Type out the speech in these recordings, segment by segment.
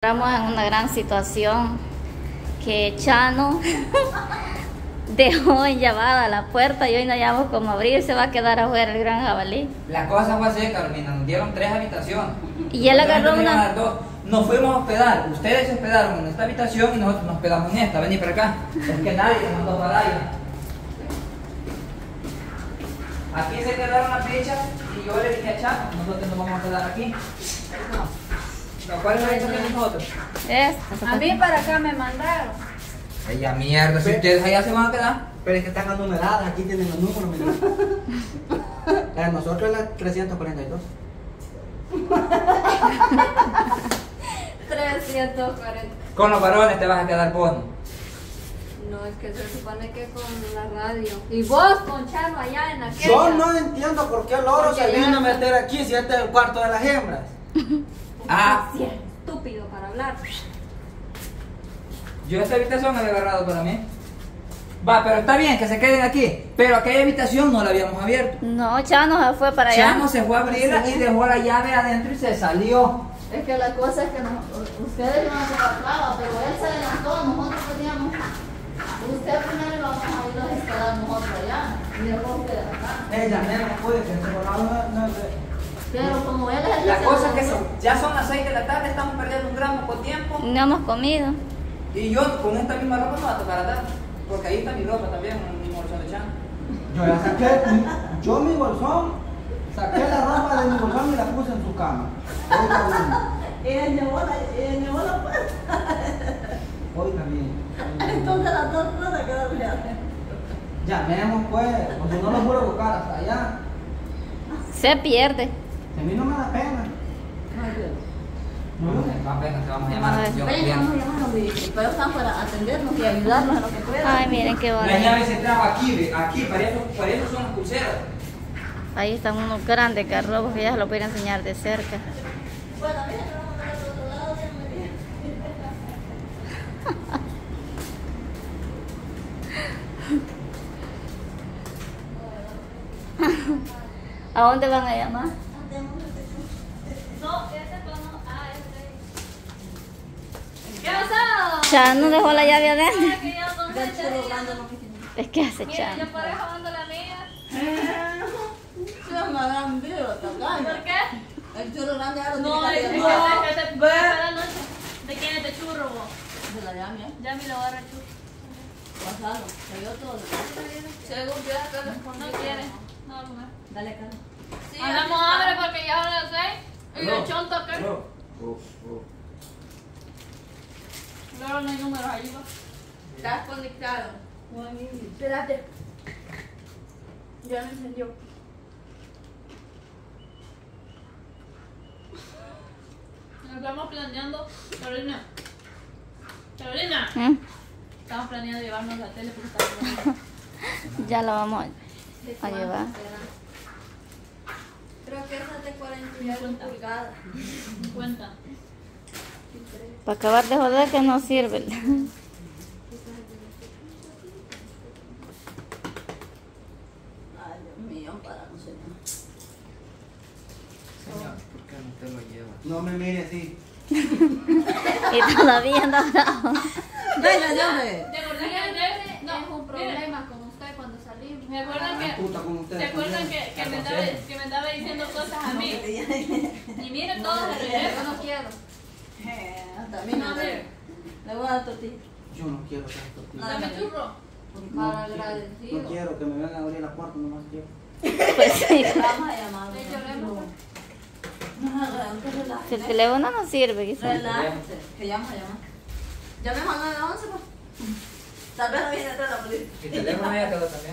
Estamos en una gran situación que Chano dejó enllavada la puerta y hoy no hallamos cómo abrir, se va a quedar afuera el gran jabalí. La cosa fue así, Carolina, nos dieron 3 habitaciones. Y él agarró una... Nos fuimos a hospedar, ustedes se hospedaron en esta habitación y nosotros nos hospedamos en esta. Vení para acá, es que nadie nos mandó para allá. Aquí se quedaron las fichas y yo le dije a Chano, nosotros nos vamos a quedar aquí. ¿Cuál es la habitación de nosotros? A mí para acá me mandaron. Ella mierda, si ustedes allá se van a quedar. Pero es que están numeradas, aquí tienen los números, mira. Nosotros es la 342. 340. Con los varones te vas a quedar vos. No, es que se supone que con la radio. Y vos con Chano allá en aquella. Yo no entiendo por qué el oro se vino a meter aquí si este es el cuarto de las hembras. Sí, es estúpido para hablar. Yo esta habitación había agarrado para mí. Va, pero está bien que se queden aquí. Pero aquella habitación no la habíamos abierto. No, Chano se fue para allá. Chano se fue a abrirla y dejó la llave adentro y se salió. Es que la cosa es que ustedes no se acordaba, pero él se adelantó, nosotros teníamos. Usted primero vamos a ir a esperar nosotros allá. Y después ustedes acá. Ella no puede que se no. Pero como él es el La cosa es que ya son las 6 de la tarde, estamos perdiendo un gran poco tiempo. No hemos comido. Y yo con esta misma ropa me va a tocar atar. Porque ahí está mi ropa también, mi bolsón de Chano. Yo ya saqué, mi bolsón, saqué la ropa de mi bolsón y la puse en su cama. Ella llevó la puerta. Oiga bien. Entonces las dos cosas quedaron ya. Llamemos pues, porque no lo puedo buscar hasta allá. Se pierde. A mí no me da pena. No pena, te vamos a llamar. Ven, vamos a llamarnos y espero están para atendernos y ayudarnos en lo que puedan. Ay, miren qué La bonito. llave se trajo aquí, aquí, para eso son las pulseras. Ahí están unos grandes garrobos que ya se los voy a enseñar de cerca. Bueno, mira, vamos a ver al otro lado, ¿A dónde van a llamar? No, ese tono. ¿Qué pasó? Chano dejó la llave adentro. Que yo con gente Es que hace Mira, Chano. yo por eso ando la mía. me habrán visto acá. ¿Por qué? El churro grande ya lo No, tiene es que que hacer. la noche. ¿De quién es este churro vos? Se la llame, ¿eh? Ya me lo agarra el churro. Pasalo, cayó todo. Según yo, no quiere. No, no. Dale, Carlos. Sí, andamos hambre porque ya son las 6. Y el chonto acá. Luego no hay números ahí, ¿no? Estás conectado. Espérate. Ya me encendió. Estamos planeando, Carolina. ¿Mm? Estamos planeando llevarnos la tele porque está bien. Ya la vamos a llevar. Creo que esa es de 40 pulgadas. 50. Para acabar de joder que no sirve. Ay, Dios mío, para no sé. Señor, ¿por qué no te lo lleva? No me mire así. Y todavía anda bravo. Venga, llame. ¿Te acuerdas que ayer? No, es un problema con usted cuando salimos. ¿Me acuerdan que? Puta con ustedes. ¿Te acuerdan que me andaba diciendo cosas a mí? Y miren todos de Yo regreso. no quiero. Hasta a mí No, no a ver. Le voy a dar tortilla. Yo no quiero esas tortillas. Dame churro. Para agradecido. No quiero que me vengan a abrir la puerta, nomás quiero. Pues sí. Vamos a llamar. Le lloremos. Si el teléfono no sirve, quizás. Relájese. Que llama a llamar. Llamemos a 911, pues. Tal vez no viene atrás la policía. Mi teléfono ya quedó también.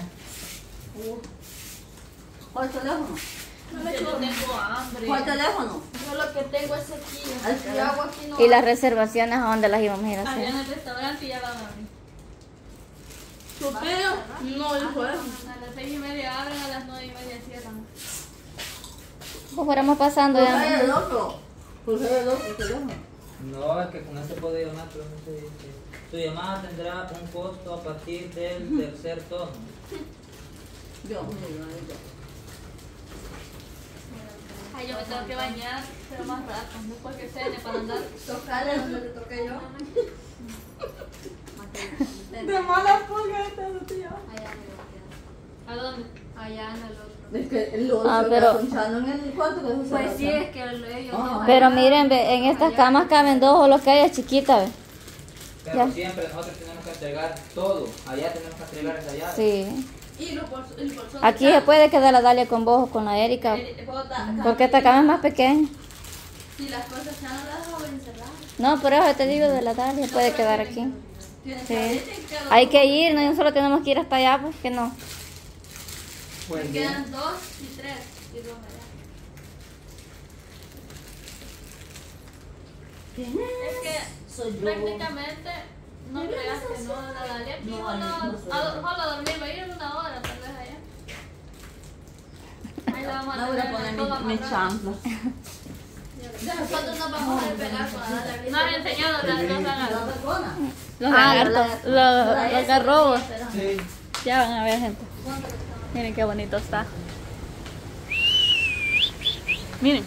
¿Cuál teléfono? No me tengo hambre. ¿Cuál teléfono? Yo lo que tengo es aquí. El agua aquí no. Y las reservaciones, ¿a dónde las íbamos a ir a Allá en hacer? el restaurante y ya van a abrir. ¿Tu pelo? No dijo eso. A las 6:30 abren, a las 9:30 cierran. Pues fuéramos pasando Pues es el ya. otro. Pues es el otro teléfono. No, es que con este puedo llamar, pero no se dice. Tu llamada tendrá un costo a partir del tercer tono. Yo, mira, yo. Ay, yo me tengo que bañar, pero más rato, después que cene para andar. Tocarle donde te toqué yo. De mala pulga esta tío. Allá me lo ¿A dónde? Allá en el otro. Es que el otro pero- está ponchando en el cuarto que eso Pues sí, es que ellos Ajá. no. Pero miren, ve, en estas camas caben 2 o lo que haya chiquita, ve. Pero Ya. siempre nosotros tenemos que entregar todo. Allá tenemos que entregar esa llave. Sí. Y el bolsón. Aquí se puede quedar la Dalia con vos o con la Erika, porque esta cama es más pequeña. Si las cosas ya no las dejo encerradas. No, por eso te digo de la Dalia, puede quedar aquí. Tienes Sí. que quedan Hay que ir, no solo tenemos que ir hasta allá, pues que no. Pues me bien. quedan 2 y 3 y 2 allá. Es que prácticamente no creas que no la Dalia aquí solo dormir, va a ir en 1 hora tal vez allá. Ahí la vamos a No voy a tener poner toda mi amarrada. chancla. Nosotros nos vamos a despegar con la Dalia. No has enseñado las dos La agarros. persona. Los lagartos, los garrobos. Sí. Ya van a ver, gente. Miren qué bonito está. Miren.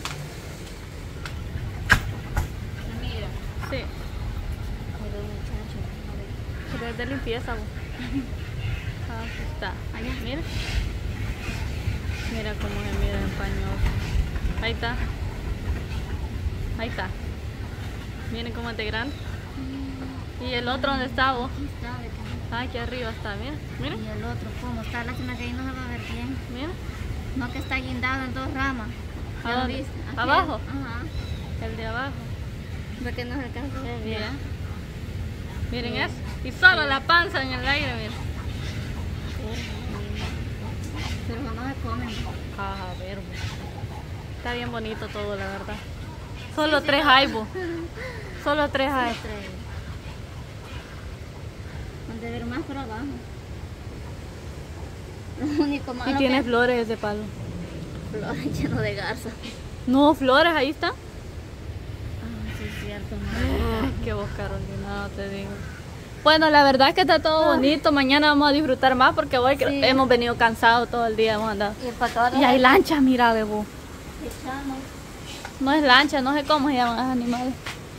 Mira. Sí. Pero es de limpieza, vos. Así está. Mira. Mira cómo se mira en pañoso. Ahí está. Ahí está. Miren cómo es de grande. ¿Y el otro dónde está vos? Ah, aquí arriba está, mira. Mira. Y el otro, ¿cómo está? Lástima que ahí no se va a ver bien. Mira. No, que está guindado en 2 ramas. ¿A ¿Ya lo dónde? viste? Aquí. ¿Abajo? Ajá. El de abajo. Porque no se alcanza a ver bien. Mira. Miren eso. Y solo la panza en el aire, miren. Pero no se comen. A ver, vos. Está bien bonito todo, la verdad. Solo 3 hay, vos. Solo 3 hay. Donde ver más por abajo. Lo único malo Y tiene flores ese palo. que flores lleno de garza. No, flores, ahí está. Ah, sí, es cierto. Ay, qué vos, Carolina, no te digo. Bueno, la verdad es que está todo bonito. Mañana vamos a disfrutar más porque hoy Sí. hemos venido cansados todo el día. Hemos andado. Y el patrón Y hay lanchas, mira, bebo. echamos. No es lancha, no sé cómo se llaman esos animales.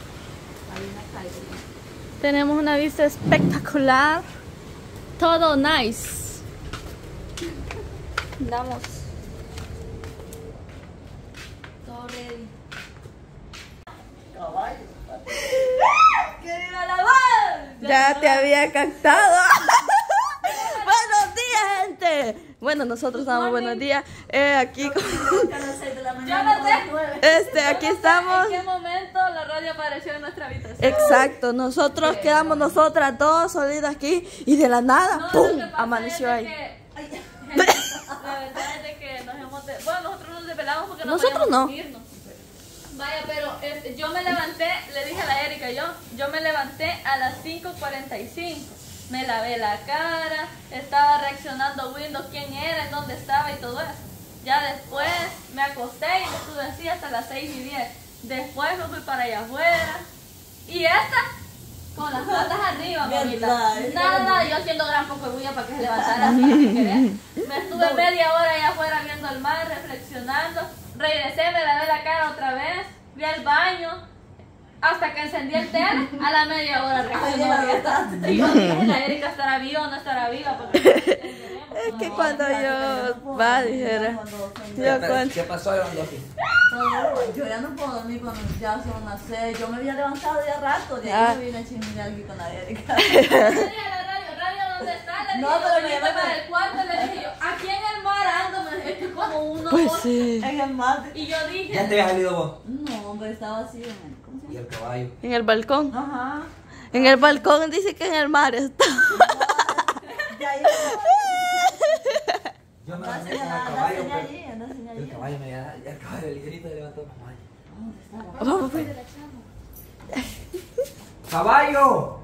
Tenemos una vista espectacular. Todo nice. Damos. Todo ready. Ya te había captado. Buenos días, gente. Bueno, nosotros damos buenos días. Aquí, aquí estamos. ¿En qué momento la radio apareció en nuestra habitación? Exacto, nosotros quedamos nosotras dos solitas aquí y de la nada, No, ¡pum! lo que pasa Amaneció es de ahí. que- La verdad es de que nos hemos... Bueno, nosotros nos desvelamos porque no Nosotros podíamos no. irnos. Vaya, pero yo me levanté, le dije a la Erika, yo me levanté a las 5:45. Me lavé la cara, estaba reaccionando Windows, quién era, en dónde estaba y todo eso. Ya después me acosté y estuve así hasta las 6:10. Después me fui para allá afuera. Y esta, con las patas arriba, mamita. Nada, yo haciendo gran poco de bulla para que se levantara hasta que quería. Me estuve media hora allá afuera viendo el mar, reflexionando. Regresé, me lavé la cara otra vez, fui al baño, hasta que encendí el tele, a la media hora reaccionó. Y yo dije, la Erika estará viva o no estará viva, porque Es que cuando yo va, dijera. Yo cuando. ¿Qué pasó, Iván? Yo ya no puedo dormir cuando ya son las 6. Yo me había levantado ya rato. De Ah. ahí me vine a chismear aquí con la Erika. Yo dije a la radio, ¿dónde está? Le dije, No, pero me venite llamaste. para el cuarto, le dije yo, aquí en el mar ando, me dije, estoy como uno, Pues dos. sí. En el mate. Y yo dije, ¿Ya te habías salido vos? No, hombre, estaba así en el. ¿Cómo se Y el caballo. En el balcón. llama? Ajá. En el balcón dice que en el mar está. Ya ahí. Yo me Anda lancé con el señal caballo, allí, anda señal el allí. caballo me iba el caballo ligerito levantó el caballo. Vamos, pues. ¡Caballo!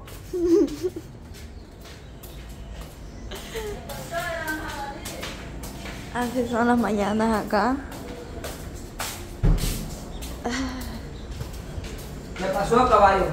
Así son las mañanas acá. ¿Qué pasó, caballo?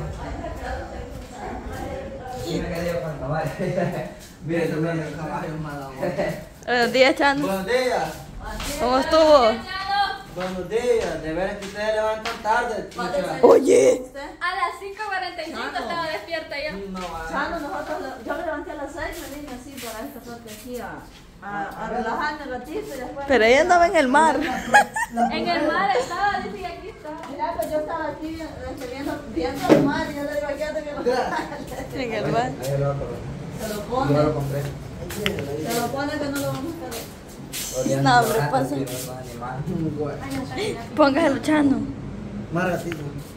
Sí, me quedé yo con el caballo. Mira, tú ves el caballo, Buenos días, Chano. Buenos días. ¿Cómo estuvo? Buenos días, de veras que ustedes levantan tarde. Oye. ¿Usted? A las 5:45 estaba despierta yo. Chano, yo me levanté a las 6 y me vine así para esta parte aquí a relajarme un ratito y después. Pero ella andaba en el mar. En el mar estaba, dice que aquí está. Mira, pues yo estaba aquí viendo el mar y yo le digo, quédate que lo En el mar. se lo pone. Yo lo compré. Se lo pone que no lo vamos a hacer. No, hombre, pasa. Póngaselo, Chano. Más ratito.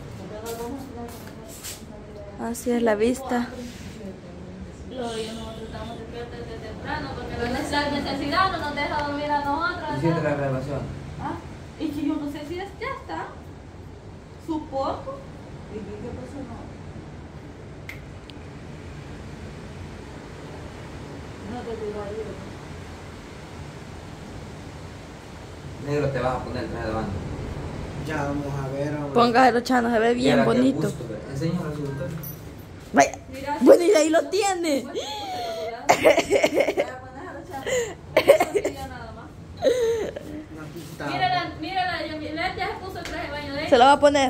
Así es la vista. Nosotros estamos despiertos desde temprano porque la necesidad no nos deja dormir a nosotros. Hiciste la grabación. ¿Ah? Y que yo no sé si ya está. Supongo. ¿Y qué pasó? No te digo ahí. Negro, te vas a poner el traje de baño. Ya vamos a ver. Póngaselo, Chano, se ve bien Mira, qué bonito. gusto, ve. Enséñalo a su doctor. Vaya. Mira, Bueno, y ahí lo tiene. ya nada más. Mírala, Yamilet ya se puso el traje de baño de Se ella. lo va a poner.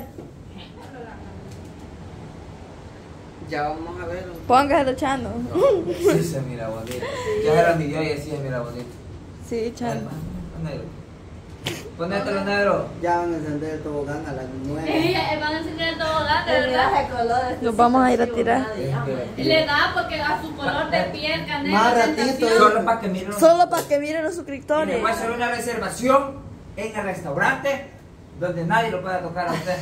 Ya vamos a ver. Póngaselo, Chano. Sí, se mira bonito. Ya era mi Dios y así se mira bonito. Sí, Chano. Negro. Ponételo, negro. Ya van a encender el tobogán a las 9. Van a enseñar el tobogán, de El verdad. viaje de colores. Nos vamos a ir a tirar. Le da porque a su color de piel, canela, Más ratito. tentación. Solo para que miren. Solo para que miren los Y le suscriptores. voy a hacer una reservación en el restaurante donde nadie lo pueda tocar a usted.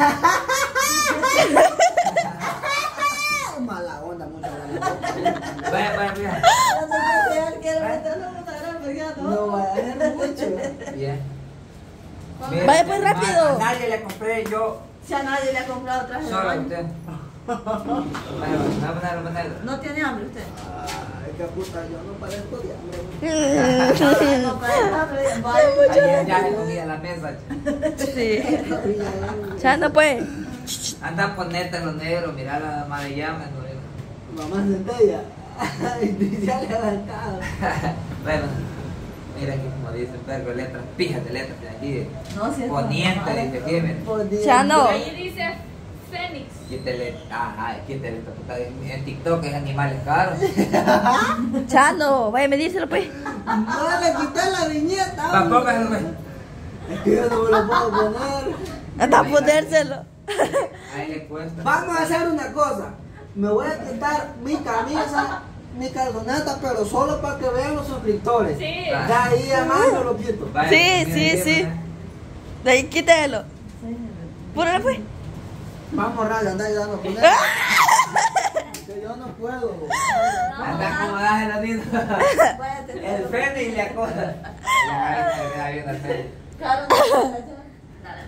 Mala onda, mucha mala onda. Vaya, vaya, vaya. Él quiere meterlo en una gran pegada. No vaya mucho. Bien. Vaya, pues, rápido. A nadie le compré yo, Si a nadie le ha comprado traje de solo a baño. usted. Vaya, ponerlo. No tiene hambre usted. Ay, qué puta, yo no parezco de hambre. No tiene hambre. Vaya, Ayer ya le comí a la mesa. Sí. Chano, pues. Anda a ponerte los negros, mira la madre llama. Mamá centella. Ay, ya levantado. Bueno, mira aquí como dice perro, letras, pijas de letras de aquí. no, si es Poniente, dice aquí, miren. Chano. Ahí dice Fénix. Quítele, ajá, quítele esta puta. En TikTok es animales caros. Chano, vaya, me díselo, pues. No le quité la viñeta. Va, póngaselo, pues. Es que yo no me lo puedo poner. Hasta ponérselo. Ahí le cuesta. Vamos a hacer una cosa. Me voy a quitar mi camisa, mi calzoneta, pero solo para que vean los suscriptores. Sí. Ya ahí además yo lo quito. Vaya, Sí, mira, sí, mira, sí. mira. De ahí quítelo. Púrale, pues. Vamos, Radio, anda ayudando a poner. Que yo no puedo. Anda acomodadas en la tienda. Váyate. El Fénix le acoda. Le queda bien al Fénix. Claro, Nada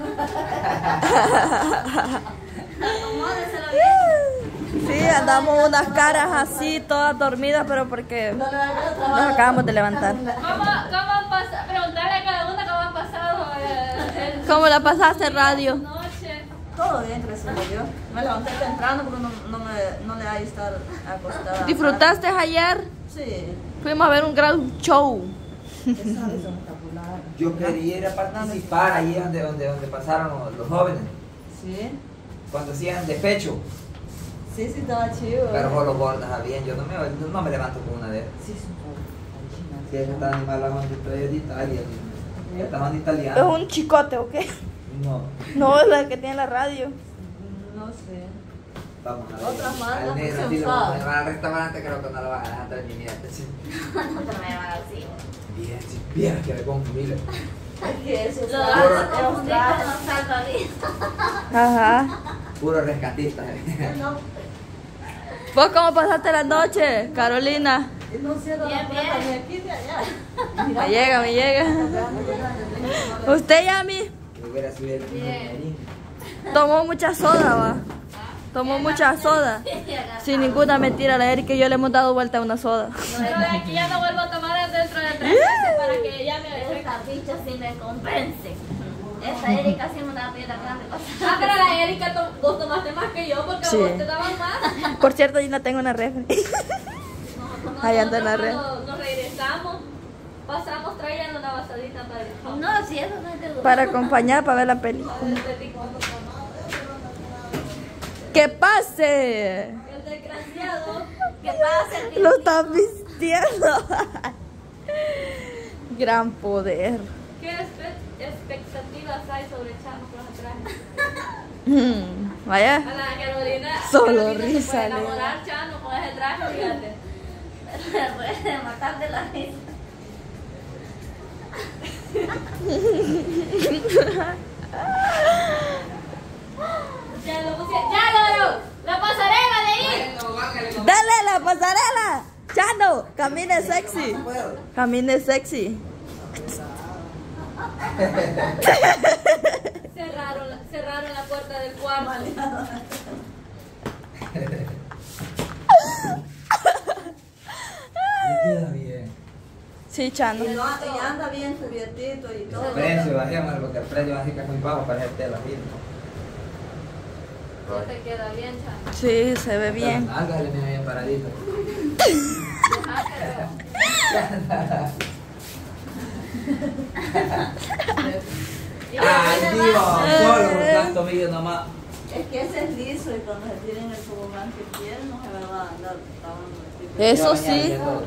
Acomódeselo bien. Sí, andamos unas caras así, todas dormidas, pero porque no le hagas nos trabajo. acabamos de levantar. ¿Cómo han pasado? Preguntarle a cada una cómo han pasado el ¿Cómo la pasaste, Radio? noche. Todo bien, gracias a Dios. Me levanté temprano porque no le hay estar acostada. ¿Disfrutaste ayer? Sí. Fuimos a ver un gran show. Esa es espectacular. Yo quería ir a participar allí donde pasaron los jóvenes, Sí. cuando hacían de pecho, Sí, estaba chido. pero solo gordas habían, yo no me levanto con una de esas. Sí, son Si esa está animal, la bandita de Italia, esta bandita ¿Es italiana. un chicote o qué? No, No, es la que tiene la radio. No sé. vamos a ver. Otras bandas Al negro, que se sí, lo vamos a usaban. llevar al restaurante, creo que no lo van a dejar entrar ni mierda. Sí. No te me llevan así. Bien, si vieras que le pongo familia. Es que eso Lo es vas a confundir con los salvavidas. Ajá. Puro rescatista. No, ¿Vos cómo pasaste la noche, Carolina? no cierro la Bien, puerta bien. ni aquí ni allá. Me llega, me llega. ¿Usted, Yami? Que hubiera subido el primer Tomó mucha soda, va. Tomó mucha soda. Sin ninguna mentira, la Erika y yo le hemos dado vuelta a una soda. Pero de aquí ya no vuelvo a tomar dentro de 3 meses para que ella me Esta bicha sí me convence. Esta Erika sí me da piedra grande. Ah, pero la Erika, vos tomaste más que yo porque Sí. vos te daban más. Por cierto, yo la tengo en la refri. Ahí anda en la red. Nos regresamos. pasamos trayendo una basadita para el home. No, si eso no es de duda. Para acompañar, para ver la película. ¡Que pase! El desgraciado. ¿Qué pasa? Lo estás vistiendo. Gran poder. ¿Qué expectativas hay sobre Chano con los trajes? Vaya. A la Carolina. Solo Carolina risa, se puede Leo. enamorar Chano con ese traje, fíjate. Me puede matar de la risa. Ya lo pusieron. ¡Ya logró! ¡La pasarela de ahí! Dale la pasarela. Chano, camine sexy. Camine sexy. Cerraron la puerta del cuarto. Queda bien. Sí, Chano. Y anda bien cubiertito y todo. El precio, bajemos, porque el precio así que es muy bajo para hacer tela firme. No te queda bien, Chano. Sí, se ve bien. Hágale, mira, bien paradito. Ay, Dios, solo por tanto vídeo nomás. Es que ese es liso y cuando se tienen el tobogán que quieren no se va a andar lavando el tipo. Eso Ya, mañana, sí. ya todo.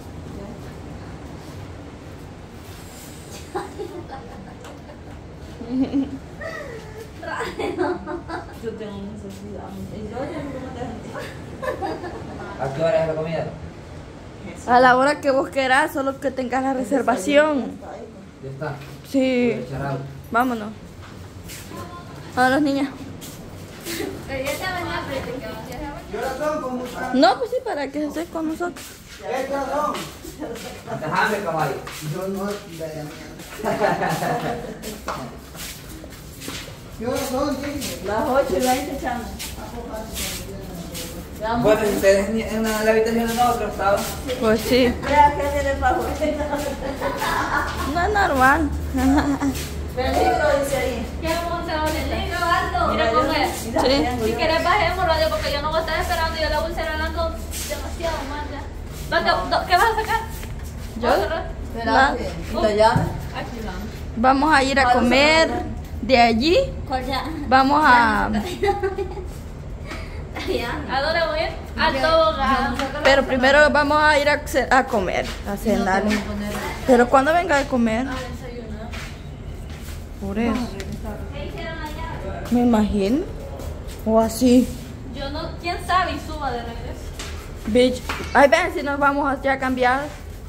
Yo tengo necesidad. Y yo ya no te ¿A qué hora es la comida? A la hora que vos querás, solo que tengas la reservación. Ya está. Sí. Voy a echar agua. Vámonos. Vámonos, niñas. Pero ya estaba en la práctica. ¿Qué hora son? ¿Cómo están? No, pues sí, para que estés con nosotros. ¿Qué hora son? Déjame, caballo. Yo no. ¿Qué hora son? Sí. Las 8:20, Chano. Bueno, si ustedes en la habitación de nosotros, ¿sabes? Pues sí. Vea que tiene favor. No es normal. Peligro dice ahí. ¿Qué vamos a hacer ahora? Peligro, Aldo. Mira cómo es. Sí. Si querés bajémoslo, porque yo no voy a estar esperando y yo la voy a estar hablando demasiado mal ya. ¿Qué vas a sacar? ¿Yo? ¿Vas a cerrar? Espérate. ¿Y la llave? Aquí vamos. Vamos a ir a comer de allí. ¿Cuál ya? Vamos a... Ya. ¿A dónde voy a ir? Al tobogán. Pero primero vamos a ir a comer, a cenar. Pero cuando venga a comer. Por eso. Me imagino. O así. Yo no, quién sabe y suba de regreso. Bitch. Ay, ven si nos vamos a ya cambiar.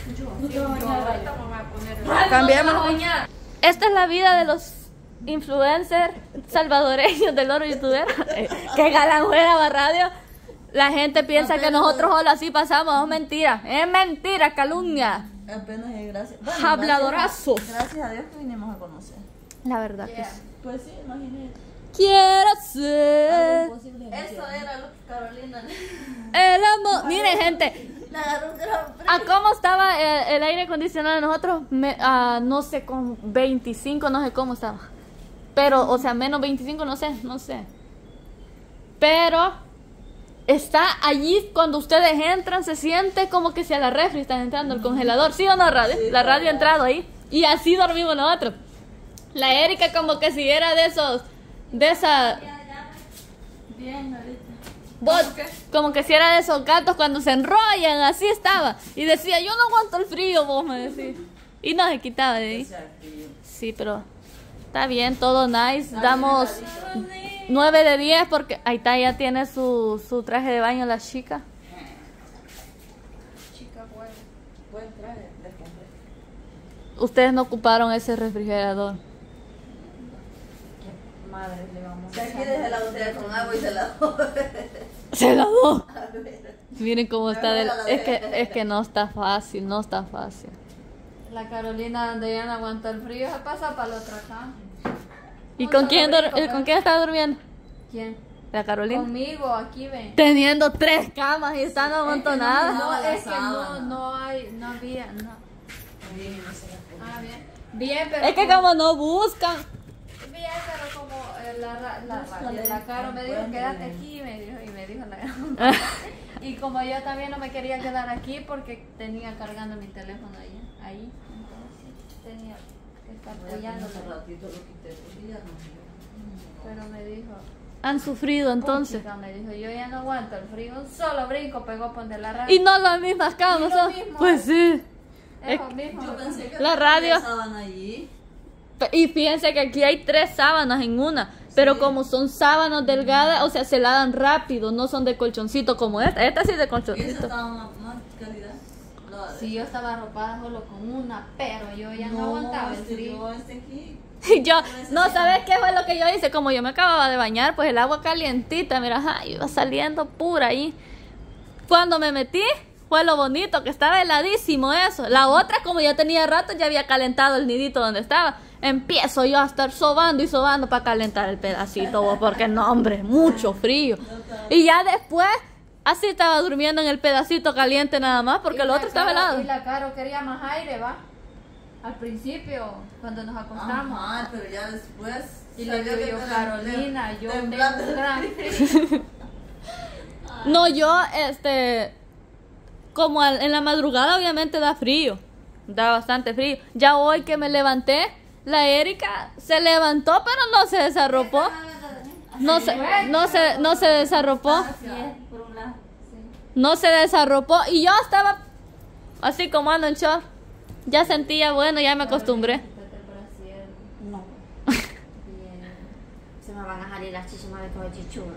Cambiamos. Esta es la vida de los influencers salvadoreños del oro youtuber. Que galán fuera radio. La gente piensa que nosotros solo así pasamos. Es mentira. Es mentira, calumnia. Apenas es gracias. Habladorazos. Gracias a Dios que vinimos a conocer. La verdad que sí. Pues sí, imagínate. Quiero ser Eso era lo que Carolina el amor. Miren, gente. le agarró un gran ¿A cómo estaba el aire acondicionado de nosotros? No sé, con 25, no sé cómo estaba. Pero, o sea, menos 25, no sé. Pero está allí, cuando ustedes entran, se siente como que si a la refri están entrando el congelador. ¿Sí o no, radio? Sí, La radio ha entrado ahí. Y así dormimos nosotros. La Erika como que si era de esa... bien ahorita. Vos, como que si era de esos gatos cuando se enrollan, así estaba. Y decía, yo no aguanto el frío, vos me decís. Y no se quitaba de ahí. Sí, pero está bien, todo nice. Damos 9 de 10 porque ahí está, ya tiene su traje de baño la chica. Buen traje, les compré. Ustedes no ocuparon ese refrigerador. Madre, le vamos a aquí desde la botella con agua y se la doy. Se la do. Miren cómo está. Es que no está fácil, no está fácil. La Carolina, donde ya no aguanta el frío, se pasa para la otra cama. ¿Y con quién está durmiendo? ¿Quién? La Carolina. Conmigo, aquí ven. Teniendo 3 camas y están amontonadas. No, la es que sábana. no había, no. Ah, bien. Bien, pero. Es que como no buscan. Bien, pero como la Caro me dijo, quédate aquí, me dijo y como yo también no me quería quedar aquí porque tenía cargando mi teléfono ahí. Entonces tenía que estar apoyándole. Pero me dijo, ¿Han sufrido entonces? "Puchica", me dijo, yo ya no aguanto el frío. Un solo brinco pegó poner la radio. Y no las mismas camas, Y lo ¿no? mismo. Pues sí. Es lo mismo. Yo pensé que La radio. estaban allí. Y fíjense que aquí hay 3 sábanas en una, pero como son sábanas delgadas, o sea, se lavan rápido, no son de colchoncito como esta. Esta sí es de Y esa colchoncito. estaba más calidad. No, Si yo estaba arropada solo con una, pero yo ya no aguantaba el este frío. yo, este aquí. Y yo, no, ¿sabes qué fue lo que yo hice? Como yo me acababa de bañar, pues el agua calientita, mira, ay, iba saliendo pura ahí. Cuando me metí, fue lo bonito, que estaba heladísimo eso. La otra, como ya tenía rato, ya había calentado el nidito donde estaba. Empiezo yo a estar sobando y sobando para calentar el pedacito, vos, porque no, hombre, mucho frío. Y ya después, así estaba durmiendo en el pedacito caliente nada más, porque el otro estaba helado. Y la Caro quería más aire, va. Al principio, cuando nos acostamos. Ajá, pero ya después. Y le sabía digo que yo, te- Carolina, yo tengo temblando. un gran frío. No, yo, como en la madrugada obviamente da frío, da bastante frío. Ya hoy que me levanté, la Erika se levantó, pero no se desarropó. No se desarropó. Así es, por un lado. No se desarropó. Y yo estaba así como ando en short. Ya sentía, bueno, ya me acostumbré. No. Se me van a salir las chichumas de todo chichudo.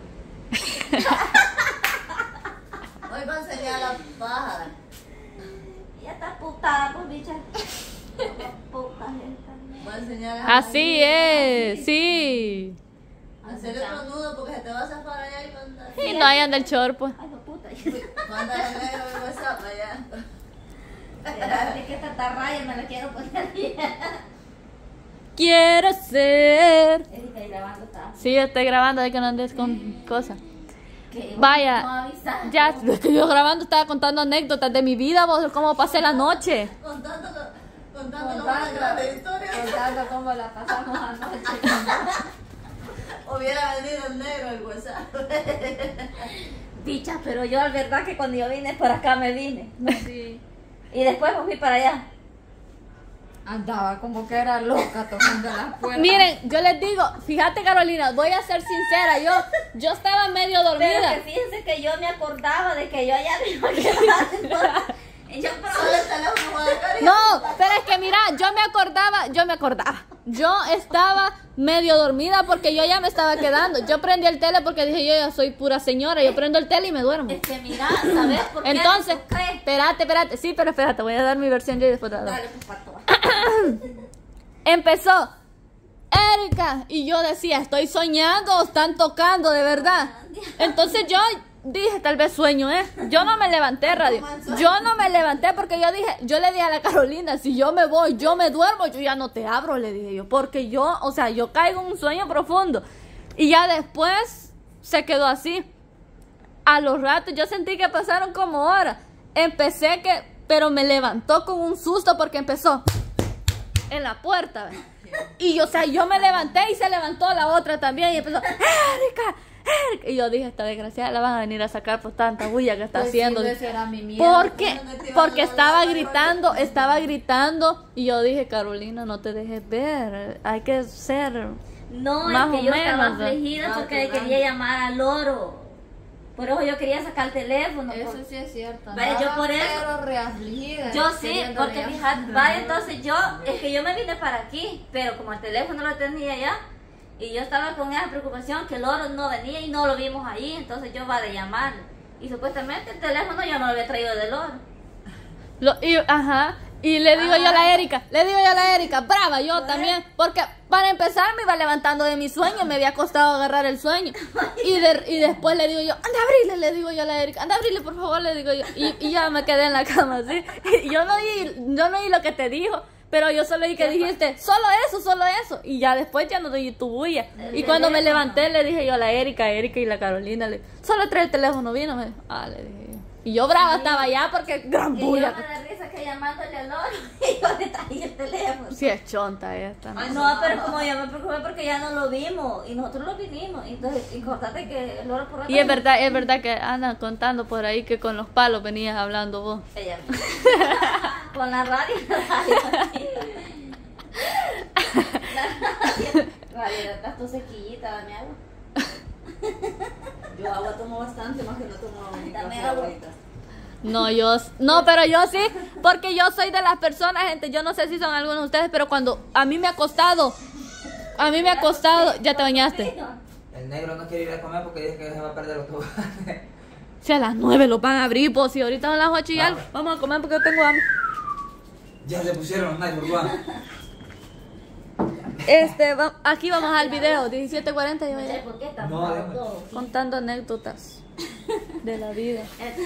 Hoy va a enseñar la paja. Ya está putada, pues, bicha. Puta esta. Va a enseñar a Así es, sí. hacer otro nudo porque se te va a zafar allá y manda. Y no hayan del short, pues. Ay, no puta. Manda el negro de WhatsApp allá. Espérate que esta raya me la quiero poner bien. Quiero ser. Erika, y grabando está. Sí, estoy grabando, de que no andes con cosas. Que Vaya. no avisa. Ya, estoy yo grabando, estaba contando anécdotas de mi vida, vos, cómo pasé la noche. Contando una grande historia. Contando cómo la pasamos anoche. Hubiera venido el negro el WhatsApp. Picha, pero yo la verdad que cuando yo vine por acá me vine. Sí. Y después me fui para allá. Andaba como que era loca tocando las puertas. Miren, yo les digo, fíjate Carolina, voy a ser sincera, yo estaba medio Pero dormida. que fíjense que yo me acordaba de que yo allá me iba a quedar. Entonces, yo Solo el teléfono de Cari. No, pero es que mira, yo me acordaba. Yo estaba medio dormida porque yo ya me estaba quedando. Yo prendí el tele porque dije, yo ya soy pura señora, yo prendo el tele y me duermo. es que mira, ¿sabes por qué? Entonces, ¿Tú crees? espérate, sí, pero espérate, voy a dar mi versión yo y después te la doy. Dale, pues, pato. Empezó Erika y yo decía, estoy soñando o están tocando de verdad. Entonces yo dije, tal vez sueño, yo no me levanté, radio, yo no me levanté porque yo le dije a la Carolina, si yo me voy, yo me duermo, yo ya no te abro, le dije yo, porque yo, o sea, yo caigo en un sueño profundo. Y ya después se quedó así. A los ratos yo sentí que pasaron como horas. Pero me levantó con un susto porque empezó en la puerta, ¿ves? Y o sea, yo me levanté y se levantó la otra también y empezó, Erika. Y yo dije, esta desgraciada la van a venir a sacar por tanta bulla que está Pues haciendo. sí, ese era mi miedo. Porque estaba gritando y yo dije, Carolina, no te dejes ver, hay que ser No, más es que o yo estaba menos. afligida porque le quería llamar al loro. Por eso yo quería sacar el teléfono. Eso sí es cierto. Vaya, yo andaba por eso- pero reafligida. Yo sí, queriendo porque reafligir. fíjate, vaya, entonces es que yo me vine para aquí, pero como el teléfono lo tenía ya, y yo estaba con esa preocupación que el oro no venía y no lo vimos ahí, entonces yo va de llamar. Y supuestamente el teléfono yo no lo había traído del oro. Y le digo yo a la Erika, brava yo también, porque para empezar me iba levantando de mi sueño, me había costado agarrar el sueño. Y después le digo yo, anda a abrirle, le digo yo a la Erika, anda a abrirle por favor, le digo yo. Y ya me quedé en la cama así. Y yo no oí lo que te dijo, pero yo solo oí que dijiste, solo eso. Y ya después ya no oí tu bulla. Y cuando me levanté le dije yo a la Erika y la Carolina, solo trae el teléfono, vino, le dije yo. Y yo brava estaba allá porque gran Y yo bulla. me da risa que llamándole al oro y yo le traía el teléfono. Sí, es chonta esta. ¿no? No, pero como yo me preocupé porque ya no lo vimos y nosotros lo vinimos. Entonces, importante que el oro por rato. Y es verdad que andan contando por ahí que con los palos venías hablando vos. Ella. Con la radio. Radio, estás tu sequillita, dame agua. Yo agua tomo bastante, más que no tomo Dame café, agua. agüita. No, pero yo sí, porque yo soy de las personas, gente, yo no sé si son algunos de ustedes, pero cuando a mí me ha costado, ¿ya te bañaste? El negro no quiere ir a comer porque dice que se va a perder los tubos. Si a las 9 lo van a abrir, pues si ahorita son las 8 y algo, vamos a comer porque yo tengo hambre. Ya se pusieron los Nike urbanos. Aquí vamos al video, 17:40 yo No sé ya, por qué estamos No, déjame. todos. contando anécdotas de la vida.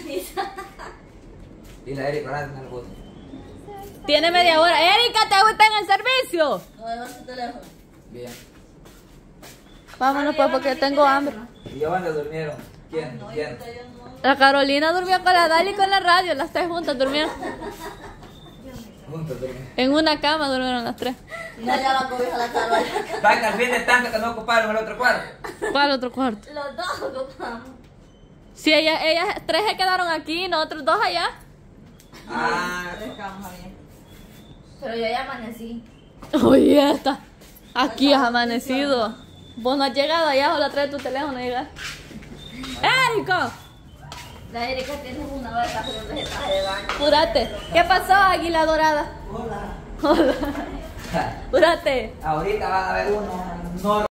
Y la Erika ahora tiene el gusto. Tiene media hora. Erika, ¿te gusta en el servicio? No, deja su teléfono. Bien. Vámonos pues porque yo tengo hambre. ¿Y ya dónde durmieron? ¿Quién? ¿Quién? La Carolina durmió con la Dali y con la radio, las tres juntas durmieron. Juntos durmieron. En una cama durmieron las tres. No, ya la cobija la cara. Van al fin de tanto que no ocuparon el otro cuarto. ¿Cuál otro cuarto? Los dos ocupamos. Sí, ellas tres se quedaron aquí, nosotros dos allá. Ah, Pero yo ya amanecí. Oye, esta. Aquí has amanecido. Vos no has llegado allá, solo traes tu teléfono y llegas. ¡Erika! La Erika tiene una vez haciendo ese traje de baño. Apúrate. ¿Qué pasó, Águila Dorada? Hola. Hola. Apúrate. ahorita van a ver uno. No